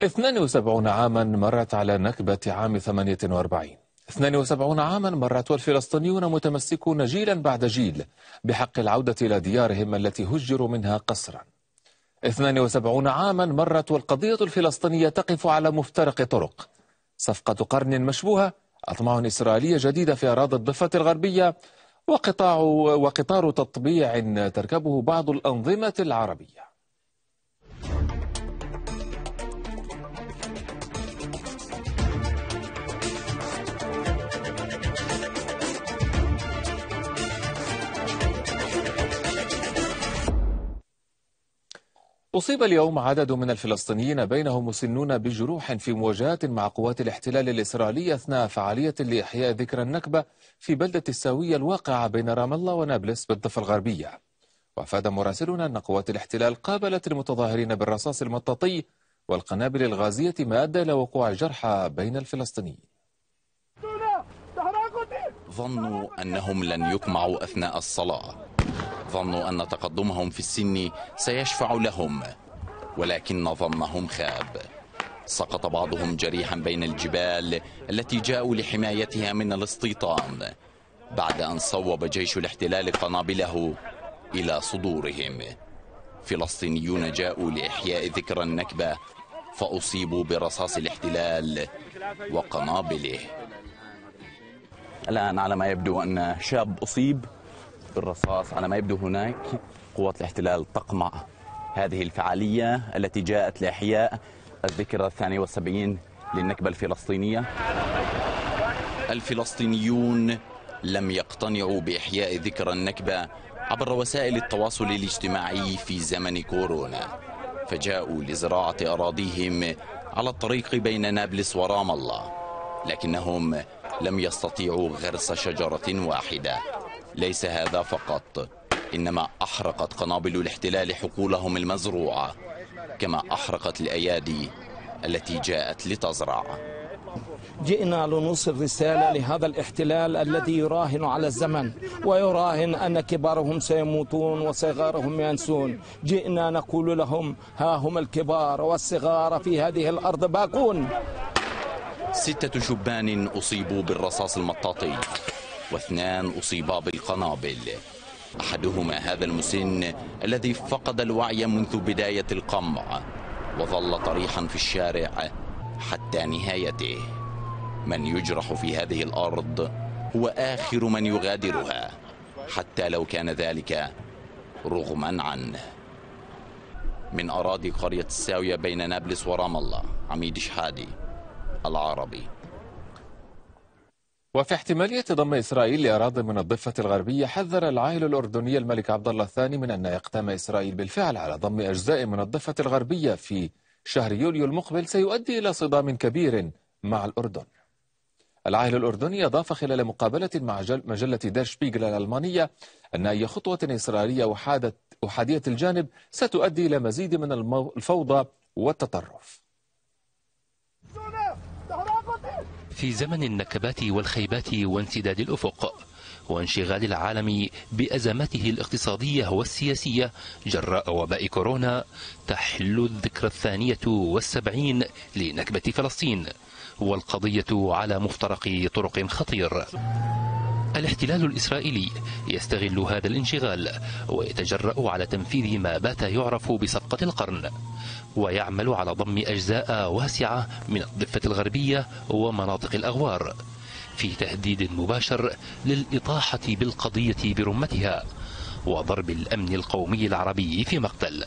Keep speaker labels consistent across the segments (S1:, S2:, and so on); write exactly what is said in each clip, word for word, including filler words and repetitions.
S1: اثنين وسبعين عاما مرت على نكبة عام ثمانية وأربعين. اثنين وسبعين عاما مرت والفلسطينيون متمسكون جيلا بعد جيل بحق العودة إلى ديارهم التي هجروا منها قسرا. اثنين وسبعين عاما مرت والقضية الفلسطينية تقف على مفترق طرق. صفقة قرن مشبوهة، أطماع إسرائيلية جديدة في أراضي الضفة الغربية، وقطاع وقطار تطبيع تركبه بعض الأنظمة العربية. أصيب اليوم عدد من الفلسطينيين بينهم مسنون بجروح في مواجهات مع قوات الاحتلال الإسرائيلي أثناء فعالية لإحياء ذكرى النكبة في بلدة الساوية الواقعة بين رام الله ونابلس بالضفة الغربية. وأفاد مراسلون أن قوات الاحتلال قابلت المتظاهرين بالرصاص المطاطي والقنابل الغازية، ما أدى إلى وقوع جرحى بين الفلسطينيين.
S2: ظنوا أنهم لن يقمعوا أثناء الصلاة، ظنوا أن تقدمهم في السن سيشفع لهم، ولكن ظنهم خاب. سقط بعضهم جريحا بين الجبال التي جاءوا لحمايتها من الاستيطان بعد أن صوب جيش الاحتلال قنابله إلى صدورهم. فلسطينيون جاءوا لإحياء ذكرى النكبة فأصيبوا برصاص الاحتلال وقنابله. الآن على ما يبدو أن شاب أصيب بالرصاص، على ما يبدو هناك قوات الاحتلال تقمع هذه الفعالية التي جاءت لإحياء الذكرى الثانية والسبعين للنكبة الفلسطينية. الفلسطينيون لم يقتنعوا بإحياء ذكرى النكبة عبر وسائل التواصل الاجتماعي في زمن كورونا، فجاءوا لزراعة أراضيهم على الطريق بين نابلس ورام الله، لكنهم لم يستطيعوا غرس شجرة واحدة. ليس هذا فقط، إنما أحرقت قنابل الاحتلال حقولهم المزروعة، كما أحرقت الأيادي التي جاءت لتزرع.
S3: جئنا لنوصل رسالة لهذا الاحتلال الذي يراهن على الزمن ويراهن أن كبارهم سيموتون وصغارهم ينسون. جئنا نقول لهم ها هم الكبار والصغار في هذه الأرض باقون.
S2: ستة شبان أصيبوا بالرصاص المطاطي واثنان أصيبا بالقنابل. أحدهما هذا المسن الذي فقد الوعي منذ بداية القمع وظل طريحا في الشارع حتى نهايته. من يجرح في هذه الأرض هو آخر من يغادرها، حتى لو كان ذلك رغما عنه. من أراضي قرية الساوية بين نابلس ورام الله، عميد شحادي، العربي.
S1: وفي احتمالية ضم إسرائيل لأراضي من الضفة الغربية، حذر العاهل الأردني الملك عبد الله الثاني من أن يقدم إسرائيل بالفعل على ضم أجزاء من الضفة الغربية في شهر يوليو المقبل سيؤدي إلى صدام كبير مع الأردن. العاهل الأردني أضاف خلال مقابلة مع مجلة دير شبيغل الألمانية أن أي خطوة إسرائيلية أحادية الجانب ستؤدي إلى مزيد من الفوضى والتطرف.
S4: في زمن النكبات والخيبات وانسداد الأفق وانشغال العالم بأزماته الاقتصادية والسياسية جراء وباء كورونا، تحل الذكرى الثانية والسبعين لنكبة فلسطين والقضية على مفترق طرق خطير. الاحتلال الإسرائيلي يستغل هذا الانشغال ويتجرأ على تنفيذ ما بات يعرف بصفقة القرن، ويعمل على ضم أجزاء واسعة من الضفة الغربية ومناطق الأغوار في تهديد مباشر للإطاحة بالقضية برمتها وضرب الأمن القومي العربي في مقتل.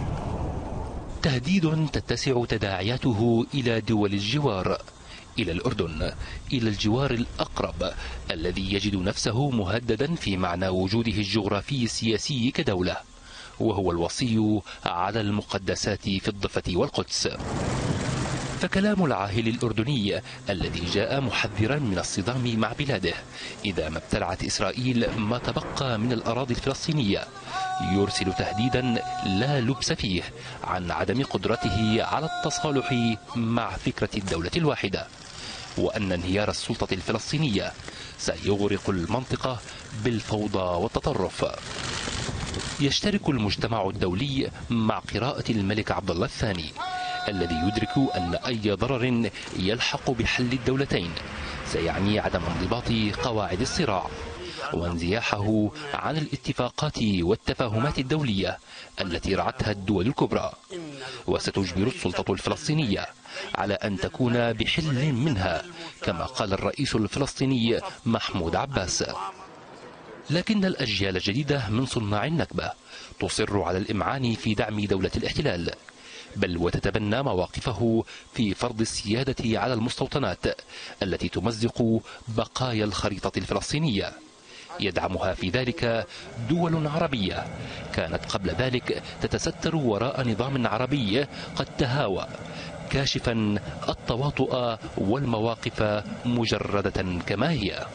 S4: تهديد تتسع تداعياته إلى دول الجوار، إلى الأردن، إلى الجوار الأقرب الذي يجد نفسه مهددا في معنى وجوده الجغرافي السياسي كدولة، وهو الوصي على المقدسات في الضفة والقدس. فكلام العاهل الأردني الذي جاء محذرا من الصدام مع بلاده إذا ما ابتلعت إسرائيل ما تبقى من الأراضي الفلسطينية يرسل تهديدا لا لبس فيه عن عدم قدرته على التصالح مع فكرة الدولة الواحدة، وأن انهيار السلطة الفلسطينية سيغرق المنطقة بالفوضى والتطرف. يشترك المجتمع الدولي مع قراءة الملك عبد الله الثاني الذي يدرك أن أي ضرر يلحق بحل الدولتين سيعني عدم انضباط قواعد الصراع وانزياحه عن الاتفاقات والتفاهمات الدولية التي رعتها الدول الكبرى، وستجبر السلطة الفلسطينية على أن تكون بحل منها كما قال الرئيس الفلسطيني محمود عباس. لكن الأجيال الجديدة من صناع النكبة تصر على الإمعان في دعم دولة الاحتلال، بل وتتبنى مواقفه في فرض السيادة على المستوطنات التي تمزق بقايا الخريطة الفلسطينية. يدعمها في ذلك دول عربية كانت قبل ذلك تتستر وراء نظام عربي قد تهاوى، كاشفا التواطؤ والمواقف مجردة كما هي.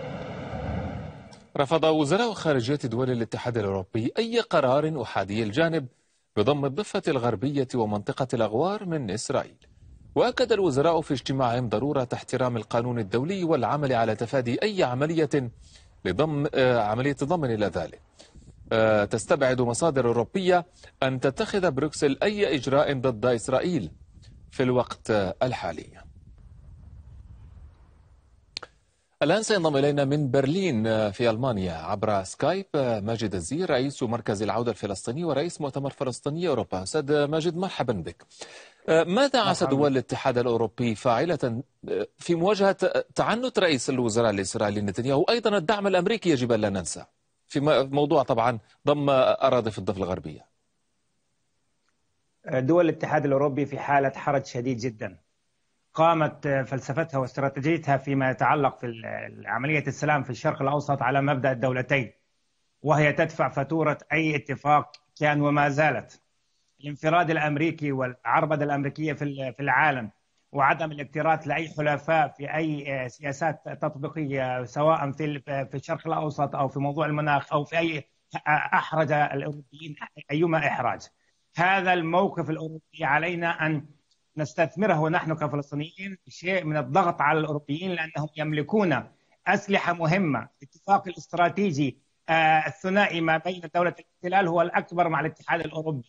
S1: رفض وزراء خارجية دول الاتحاد الأوروبي أي قرار أحادي الجانب بضم الضفة الغربية ومنطقة الأغوار من إسرائيل. وأكد الوزراء في اجتماعهم ضرورة احترام القانون الدولي والعمل على تفادي أي عملية لضم عملية ضم إلى ذلك. تستبعد مصادر أوروبية أن تتخذ بروكسل أي إجراء ضد إسرائيل في الوقت الحالي. الآن سينضم إلينا من برلين في ألمانيا عبر سكايب ماجد الزير، رئيس مركز العودة الفلسطيني ورئيس مؤتمر فلسطيني أوروبا. أستاذ ماجد، مرحبا بك. ماذا عسى دول الاتحاد الأوروبي فاعلة في مواجهة تعنت رئيس الوزراء الإسرائيلي نتنياهو، أيضا الدعم الأمريكي يجب أن لا ننسى في موضوع طبعا ضم أراضي في الضفة الغربية؟
S5: دول الاتحاد الأوروبي في حالة حرج شديد جدا. قامت فلسفتها واستراتيجيتها فيما يتعلق في عملية السلام في الشرق الأوسط على مبدأ الدولتين، وهي تدفع فاتورة أي اتفاق كان وما زالت. الانفراد الأمريكي والعربدة الأمريكية في العالم وعدم الاكتراث لأي حلفاء في أي سياسات تطبيقية سواء في في الشرق الأوسط أو في موضوع المناخ أو في أي أحرج الأوروبيين أيما إحراج. هذا الموقف الأوروبي علينا أن نستثمره نحن كفلسطينيين شيء من الضغط على الأوروبيين، لأنهم يملكون أسلحة مهمة. الاتفاق الاستراتيجي الثنائي ما بين دولة الاحتلال هو الأكبر مع الاتحاد الأوروبي.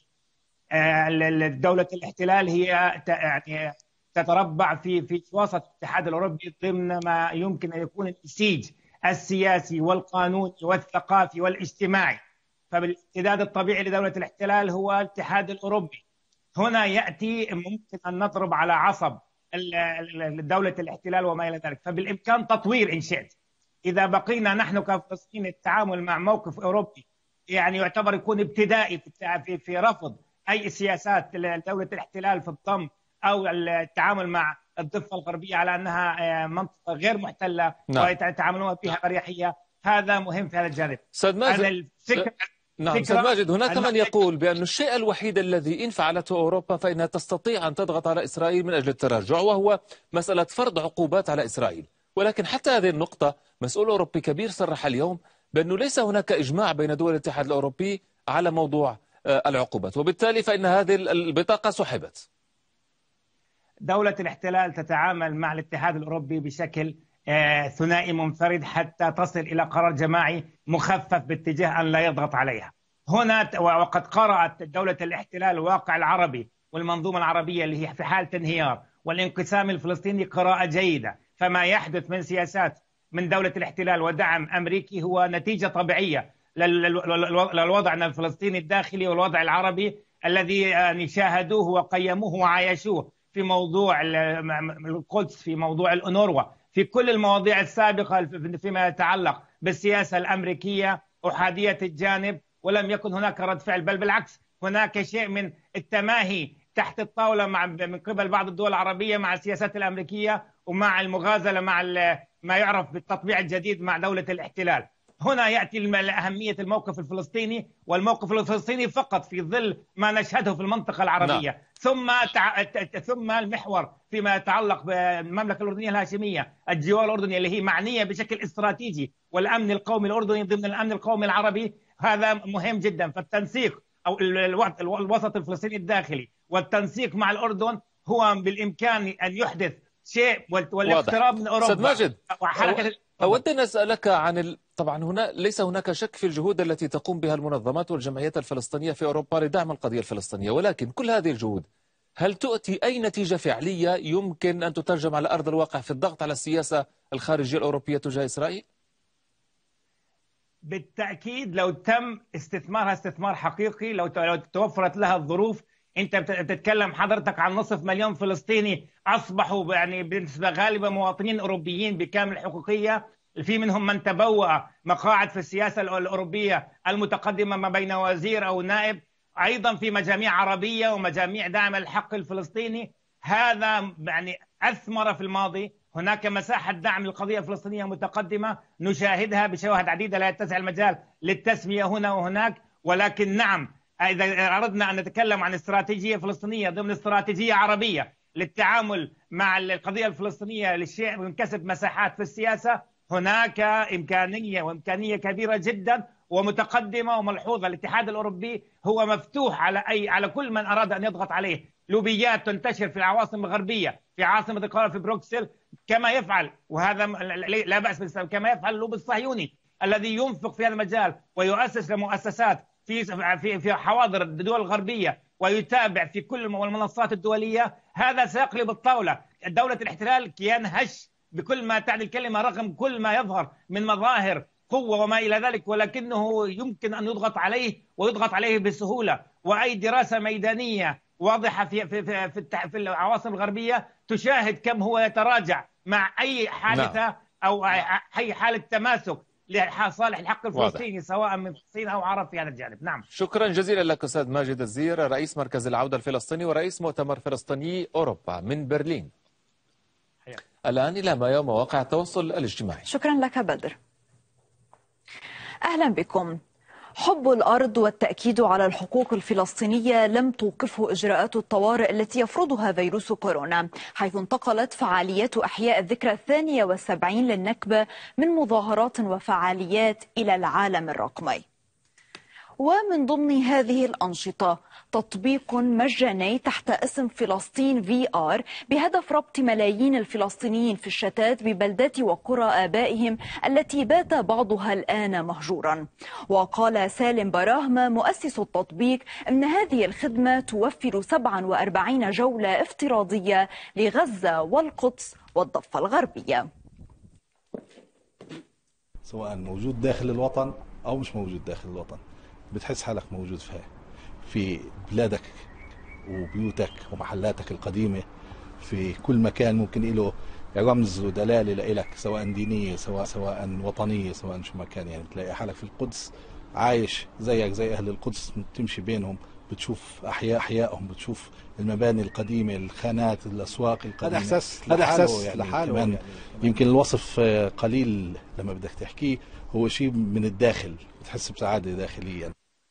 S5: دولة الاحتلال هي يعني تتربع في في وسط الاتحاد الأوروبي ضمن ما يمكن أن يكون النسيج السياسي والقانوني والثقافي والاجتماعي. فبالامتداد الطبيعي لدولة الاحتلال هو الاتحاد الأوروبي. هنا يأتي ممكن أن نضرب على عصب دولة الاحتلال وما إلى ذلك، فبالإمكان تطوير إن شئت. إذا بقينا نحن كفلسطين التعامل مع موقف أوروبي يعني يعتبر يكون ابتدائي في في رفض أي سياسات دولة الاحتلال في الضم أو التعامل مع الضفة الغربية على أنها منطقة غير محتلة نعم. ويتعاملون بها بأريحية، هذا مهم في هذا الجانب.
S1: أستاذ ماجد، نعم أستاذ ماجد، هناك من يقول بأن الشيء الوحيد الذي إن فعلته أوروبا فإنها تستطيع أن تضغط على إسرائيل من أجل التراجع، وهو مسألة فرض عقوبات على إسرائيل. ولكن حتى هذه النقطة مسؤول أوروبي كبير صرح اليوم بأنه ليس هناك إجماع بين دول الاتحاد الأوروبي على موضوع العقوبات، وبالتالي فإن هذه البطاقة سحبت.
S5: دولة الاحتلال تتعامل مع الاتحاد الأوروبي بشكل ثنائي منفرد حتى تصل إلى قرار جماعي مخفف باتجاه أن لا يضغط عليها. هنا وقد قرأت دولة الاحتلال الواقع العربي والمنظومة العربية اللي هي في حالة انهيار والانقسام الفلسطيني قراءة جيدة. فما يحدث من سياسات من دولة الاحتلال ودعم أمريكي هو نتيجة طبيعية للوضع الفلسطيني الداخلي والوضع العربي الذي شاهدوه وقيموه وعايشوه في موضوع القدس، في موضوع الأونروا، في كل المواضيع السابقة فيما يتعلق بالسياسة الأمريكية أحادية الجانب، ولم يكن هناك رد فعل، بل بالعكس هناك شيء من التماهي تحت الطاولة مع من قبل بعض الدول العربية مع السياسات الأمريكية ومع المغازلة مع ما يعرف بالتطبيع الجديد مع دولة الاحتلال. هنا يأتي أهمية الموقف الفلسطيني، والموقف الفلسطيني فقط في ظل ما نشهده في المنطقة العربية لا. ثم تع... ثم المحور فيما يتعلق بالمملكة الأردنية الهاشمية، الجوار الأردني اللي هي معنية بشكل استراتيجي، والأمن القومي الأردني ضمن الأمن القومي العربي، هذا مهم جدا. فالتنسيق أو الوسط الفلسطيني الداخلي والتنسيق مع الأردن هو بالإمكان أن يحدث شيء والاقتراب من أوروبا.
S1: أستاذ ماجد، أود أن أسألك عن ال... طبعا هنا ليس هناك شك في الجهود التي تقوم بها المنظمات والجمعيات الفلسطينية في أوروبا لدعم القضية الفلسطينية، ولكن كل هذه الجهود هل تؤتي أي نتيجة فعلية يمكن أن تترجم على أرض الواقع في الضغط على السياسة الخارجية الأوروبية تجاه إسرائيل؟
S5: بالتأكيد لو تم استثمارها استثمار حقيقي، لو لو توفرت لها الظروف. انت بتتكلم حضرتك عن نصف مليون فلسطيني اصبحوا يعني بنسبه غالبه مواطنين اوروبيين بكامل الحقوقيه، في منهم من تبوأ مقاعد في السياسه الاوروبيه المتقدمه ما بين وزير او نائب، ايضا في مجاميع عربيه ومجاميع داعمه للحق الفلسطيني. هذا يعني اثمر في الماضي. هناك مساحه دعم للقضيه الفلسطينيه متقدمه نشاهدها بشواهد عديده لا يتسع المجال للتسميه هنا وهناك، ولكن نعم إذا أردنا أن نتكلم عن استراتيجية فلسطينية ضمن استراتيجية عربية للتعامل مع القضية الفلسطينية للشيء من كسب مساحات في السياسة، هناك إمكانية وإمكانية كبيرة جدا ومتقدمة وملحوظة. الاتحاد الأوروبي هو مفتوح على أي على كل من أراد أن يضغط عليه. لوبيات تنتشر في العواصم الغربية، في عاصمة القرار في بروكسل، كما يفعل وهذا لا بأس بالسبب كما يفعل اللوبي الصهيوني الذي ينفق في هذا المجال ويؤسس لمؤسسات في في في حواضر الدول الغربية ويتابع في كل المنصات الدولية. هذا سيقلب الطاولة. دولة الاحتلال كيان هش بكل ما تعني الكلمة، رغم كل ما يظهر من مظاهر قوة وما إلى ذلك، ولكنه يمكن أن يضغط عليه ويضغط عليه بسهولة. وأي دراسة ميدانية واضحة في في في في, في العواصم الغربية تشاهد كم هو يتراجع مع أي حادثة نعم. أو أي حالة تماسك لصالح الحق الفلسطيني واضح. سواء من فلسطين أو عرب في هذا الجانب. نعم.
S1: شكرا جزيلا لك أستاذ ماجد الزير، رئيس مركز العودة الفلسطيني ورئيس مؤتمر فلسطيني أوروبا من برلين. حيا. الآن إلى ما يوم مواقع التواصل الاجتماعي.
S6: شكرا لك بدر. أهلا بكم. حب الأرض والتأكيد على الحقوق الفلسطينية لم توقفه إجراءات الطوارئ التي يفرضها فيروس كورونا، حيث انتقلت فعاليات أحياء الذكرى الثانية والسبعين للنكبة من مظاهرات وفعاليات إلى العالم الرقمي. ومن ضمن هذه الأنشطة تطبيق مجاني تحت اسم فلسطين في آر بهدف ربط ملايين الفلسطينيين في الشتات ببلدات وقرى آبائهم التي بات بعضها الآن مهجورا. وقال سالم براهمة مؤسس التطبيق أن هذه الخدمة توفر سبعة وأربعين جولة افتراضية لغزة والقدس والضفة الغربية.
S7: سواء موجود داخل الوطن أو مش موجود داخل الوطن، بتحس حالك موجود فيها في بلادك وبيوتك ومحلاتك القديمة، في كل مكان ممكن له رمز ودلالة لإلك، سواء دينية سواء سواء وطنية سواء شو مكان. يعني بتلاقي حالك في القدس عايش زيك زي أهل القدس، تمشي بينهم بتشوف أحياء أحيائهم، بتشوف المباني القديمة، الخانات، الأسواق القديمة. هذا إحساس هذا إحساس يعني لحاله يعني. يمكن الوصف قليل لما بدك تحكيه، هو شيء من الداخل، بتحس بسعادة داخليا.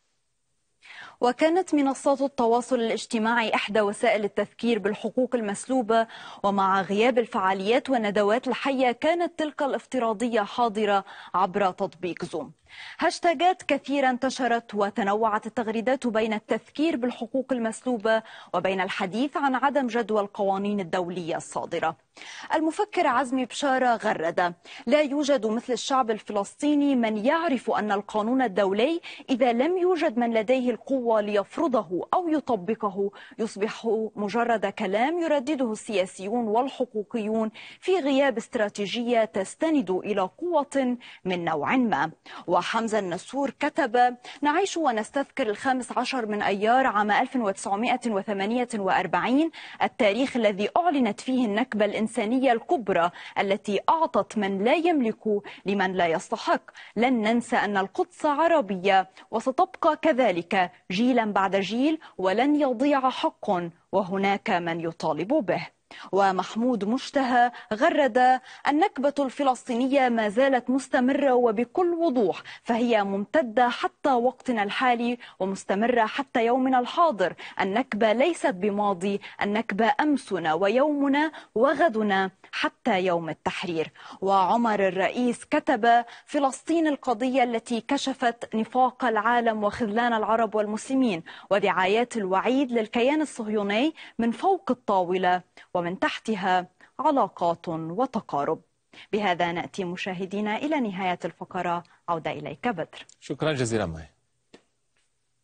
S6: وكانت منصات التواصل الاجتماعي إحدى وسائل التذكير بالحقوق المسلوبة، ومع غياب الفعاليات والندوات الحية كانت تلك الافتراضية حاضرة عبر تطبيق زوم. هاشتاجات كثيرة انتشرت وتنوعت التغريدات بين التذكير بالحقوق المسلوبة وبين الحديث عن عدم جدوى القوانين الدولية الصادرة. المفكر عزمي بشارة غرد: لا يوجد مثل الشعب الفلسطيني من يعرف أن القانون الدولي إذا لم يوجد من لديه القوة ليفرضه أو يطبقه يصبح مجرد كلام يردده السياسيون والحقوقيون في غياب استراتيجية تستند إلى قوة من نوع ما. وحمزة النسور كتب: نعيش ونستذكر الخامس عشر من أيار عام ألف وتسعمائة وثمانية وأربعين، التاريخ الذي أعلنت فيه النكبة الإنسانية الكبرى التي أعطت من لا يملك لمن لا يستحق. لن ننسى أن القدس عربية وستبقى كذلك جيلا بعد جيل، ولن يضيع حق وهناك من يطالب به. ومحمود مشتهى غرد: النكبة الفلسطينية ما زالت مستمرة وبكل وضوح، فهي ممتدة حتى وقتنا الحالي ومستمرة حتى يومنا الحاضر. النكبة ليست بماضي، النكبة أمسنا ويومنا وغدنا حتى يوم التحرير. وعمر الرئيس كتب: فلسطين القضية التي كشفت نفاق العالم وخذلان العرب والمسلمين ودعايات الوعيد للكيان الصهيوني من فوق الطاولة ومن تحتها علاقات وتقارب. بهذا نأتي مشاهدينا إلى نهاية الفقرة. عودة إليك بدر.
S1: شكرا جزيلا معي.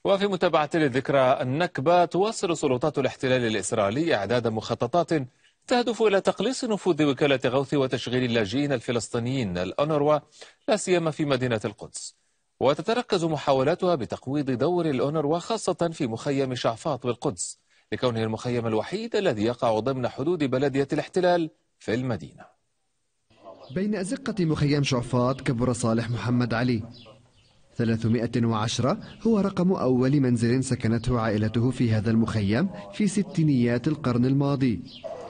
S1: وفي متابعة لذكرى النكبة، تواصل سلطات الاحتلال الإسرائيلي إعداد مخططات تهدف إلى تقليص نفوذ وكالة غوث وتشغيل اللاجئين الفلسطينيين الأونروا لا سيما في مدينة القدس. وتتركز محاولاتها بتقويض دور الأونروا خاصة في مخيم شعفاط بالقدس، لكونه المخيم الوحيد الذي يقع ضمن حدود بلدية الاحتلال في المدينة.
S8: بين أزقة مخيم شعفاط كبر صالح محمد علي. ثلاثمائة وعشرة هو رقم أول منزل سكنته عائلته في هذا المخيم في ستينيات القرن الماضي.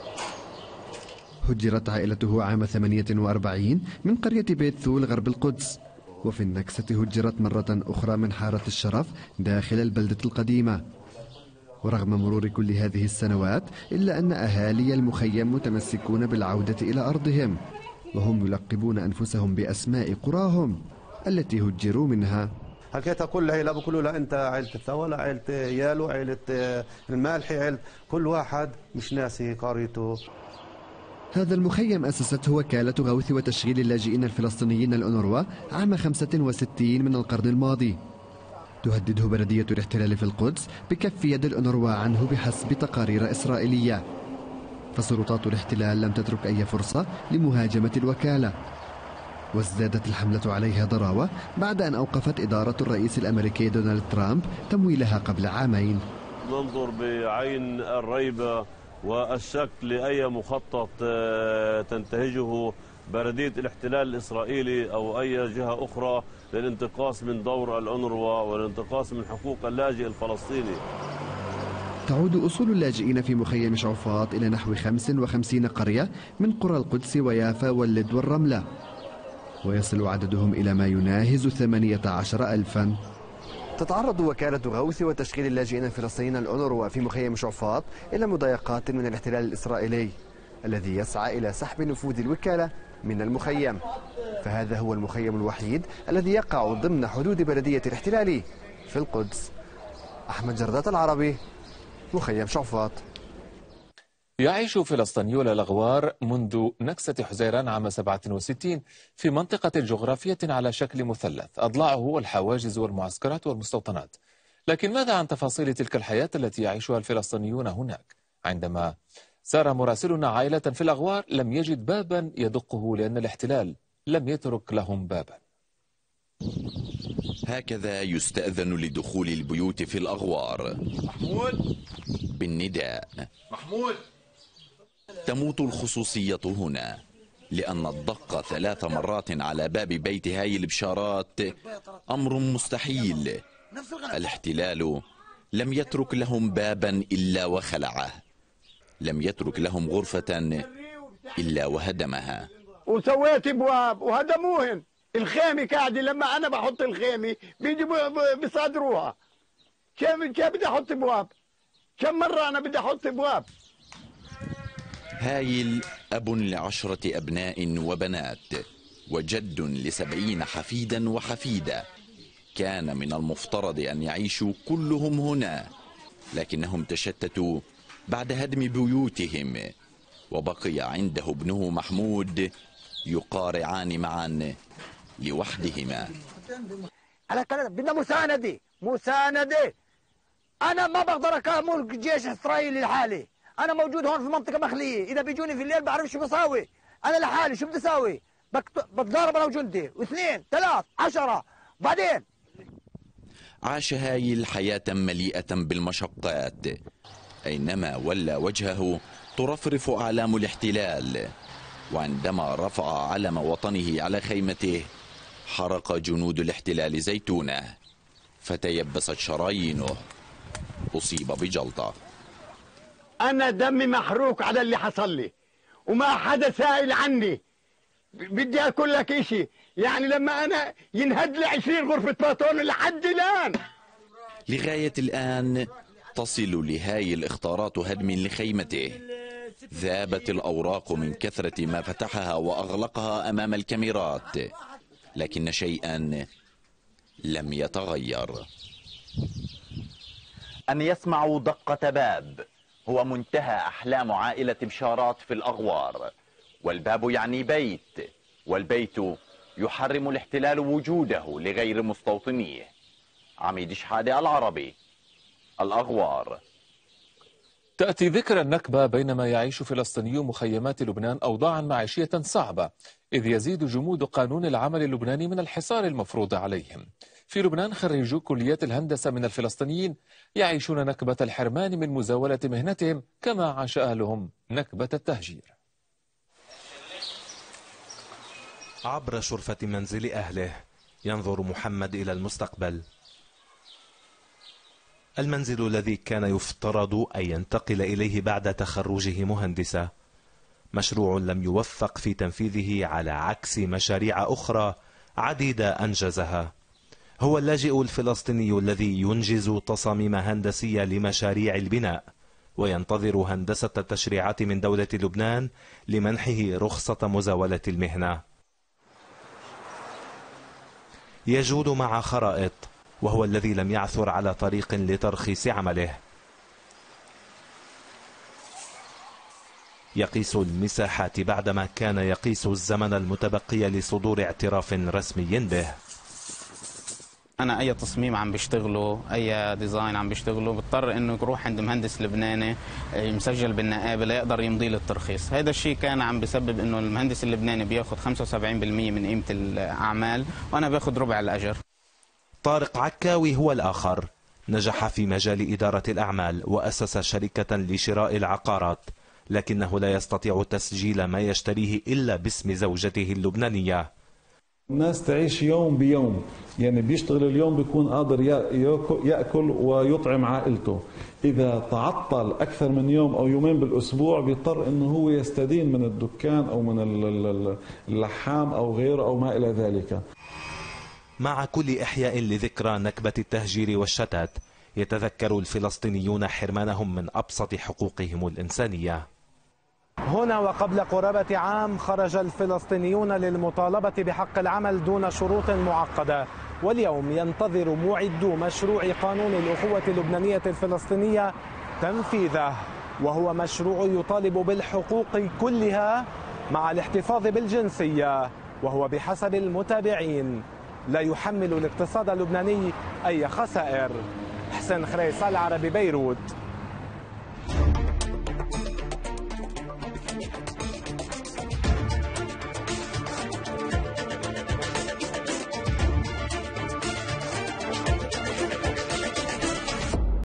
S8: هجرت عائلته عام ثمانية وأربعين من قرية بيت ثول غرب القدس، وفي النكسة هجرت مرة أخرى من حارة الشرف داخل البلدة القديمة. ورغم مرور كل هذه السنوات إلا أن أهالي المخيم متمسكون بالعودة إلى أرضهم، وهم يلقبون أنفسهم بأسماء قراهم التي هجروا منها.
S9: حكيتها كل عيلة بقولوا لا أنت عيلة الثولة، عيلة يالو، عيلة المالحي، عيلة كل واحد مش ناسي قريته.
S8: هذا المخيم أسسته وكالة غوث وتشغيل اللاجئين الفلسطينيين الأونروا عام خمسة وستين من القرن الماضي. تهدده بلدية الاحتلال في القدس بكف يد الأونروا عنه بحسب تقارير إسرائيلية، فسلطات الاحتلال لم تترك أي فرصة لمهاجمة الوكالة، وازدادت الحملة عليها ضراوة بعد أن أوقفت إدارة الرئيس الأمريكي دونالد ترامب تمويلها قبل عامين.
S10: ننظر بعين الريبة والشك لأي مخطط تنتهجه بلدية الاحتلال الإسرائيلي أو أي جهة أخرى للانتقاص من دور الأونروا والانتقاص من حقوق اللاجئ الفلسطيني.
S8: تعود أصول اللاجئين في مخيم شعفاط إلى نحو خمس وخمسين قرية من قرى القدس ويافا واللد والرملة، ويصل عددهم إلى ما يناهز ثمانية عشر ألفا. تتعرض وكالة غوث وتشغيل اللاجئين الفلسطينيين الأونروا في مخيم شعفاط إلى مضايقات من الاحتلال الإسرائيلي الذي يسعى إلى سحب نفوذ الوكالة من المخيم، فهذا هو المخيم الوحيد الذي يقع ضمن حدود بلدية الاحتلال في القدس. أحمد جردات العربي، مخيم شعفاط.
S1: يعيش فلسطينيو الأغوار منذ نكسة حزيران عام سبعة وستين في منطقة جغرافية على شكل مثلث أضلاعه والحواجز والمعسكرات والمستوطنات. لكن ماذا عن تفاصيل تلك الحياة التي يعيشها الفلسطينيون هناك؟ عندما سار مراسلنا عائلة في الأغوار لم يجد بابا يدقه لأن الاحتلال لم يترك لهم بابا.
S2: هكذا يستأذن لدخول البيوت في الأغوار. محمود بالنداء. محمود. تموت الخصوصية هنا لأن الدق ثلاث مرات على باب بيت هاي البشارات أمر مستحيل. الاحتلال لم يترك لهم بابا إلا وخلعه، لم يترك لهم غرفة إلا وهدمها.
S11: وسويت ابواب وهدموهن. الخيمة قاعدة لما أنا بحط الخيمة بيجي بيصادروها. كيف كيف بدي أحط ابواب؟ كم مرة أنا بدي أحط ابواب؟
S2: هايل أب لعشرة أبناء وبنات وجد لسبعين حفيدا وحفيدة. كان من المفترض أن يعيشوا كلهم هنا، لكنهم تشتتوا بعد هدم بيوتهم، وبقي عنده ابنه محمود يقارعان معا لوحدهما.
S11: على كلام بدنا مساندة مساندة. أنا ما بقدر أكمل جيش إسرائيلي لحالي، أنا موجود هون في منطقة مخلية، إذا بيجوني في الليل بعرف شو بساوي، أنا لحالي شو بدي أساوي؟ بتضارب أنا وجندي، واثنين ثلاث عشرة. بعدين
S2: عاش هايل حياة مليئة بالمشقات، أينما ولى وجهه ترفرف أعلام الاحتلال، وعندما رفع علم وطنه على خيمته حرق جنود الاحتلال زيتونه فتيبست شرايينه، أصيب بجلطة.
S11: أنا دمي محروق على اللي حصل لي وما حدا سائل عني. بدي أقول لك إشي، يعني لما أنا ينهد لي عشرين غرفة باتون لحد الآن.
S2: لغاية الآن تصل لهاي الاختارات هدم لخيمته. ذابت الأوراق من كثرة ما فتحها وأغلقها أمام الكاميرات، لكن شيئا لم يتغير.
S12: أن يسمعوا دقة باب هو منتهى أحلام عائلة بشارات في الأغوار، والباب يعني بيت، والبيت يحرم الاحتلال وجوده لغير مستوطنيه. عميد شحادة، العربي، الأغوار.
S1: تأتي ذكرى النكبة بينما يعيش فلسطينيو مخيمات لبنان أوضاعا معيشية صعبة، إذ يزيد جمود قانون العمل اللبناني من الحصار المفروض عليهم. في لبنان خريجو كليات الهندسة من الفلسطينيين يعيشون نكبة الحرمان من مزاولة مهنتهم كما عاش أهلهم نكبة التهجير.
S13: عبر شرفة منزل أهله ينظر محمد إلى المستقبل. المنزل الذي كان يفترض أن ينتقل إليه بعد تخرجه مهندسا، مشروع لم يوفق في تنفيذه على عكس مشاريع أخرى عديدة أنجزها. هو اللاجئ الفلسطيني الذي ينجز تصاميم هندسية لمشاريع البناء وينتظر هندسة التشريعات من دولة لبنان لمنحه رخصة مزاولة المهنة. يجود مع خرائط، وهو الذي لم يعثر على طريق لترخيص عمله. يقيس المساحات بعدما كان يقيس الزمن المتبقي لصدور اعتراف رسمي به.
S14: أنا أي تصميم عم بشتغله، أي ديزاين عم بشتغله، بضطر إنه يروح عند مهندس لبناني مسجل بالنقابة ليقدر يمضي له الترخيص. هذا الشيء كان عم بسبب إنه المهندس اللبناني بياخذ خمسة وسبعين بالمئة من قيمة الأعمال وأنا باخذ ربع الأجر.
S13: طارق عكاوي هو الآخر، نجح في مجال إدارة الأعمال وأسس شركة لشراء العقارات، لكنه لا يستطيع تسجيل ما يشتريه إلا باسم زوجته اللبنانية.
S15: الناس تعيش يوم بيوم، يعني بيشتغل اليوم بيكون قادر يأكل ويطعم عائلته. إذا تعطل أكثر من يوم أو يومين بالأسبوع بيضطر إنه هو يستدين من الدكان أو من اللحام أو غيره أو ما إلى ذلك.
S13: مع كل إحياء لذكرى نكبة التهجير والشتات، يتذكر الفلسطينيون حرمانهم من أبسط حقوقهم الإنسانية.
S16: هنا وقبل قرابة عام خرج الفلسطينيون للمطالبة بحق العمل دون شروط معقدة، واليوم ينتظر معدو مشروع قانون الأخوة اللبنانية الفلسطينية تنفيذه، وهو مشروع يطالب بالحقوق كلها مع الاحتفاظ بالجنسية، وهو بحسب المتابعين لا يحمل الاقتصاد اللبناني أي خسائر. حسين خريص، العربي، بيروت.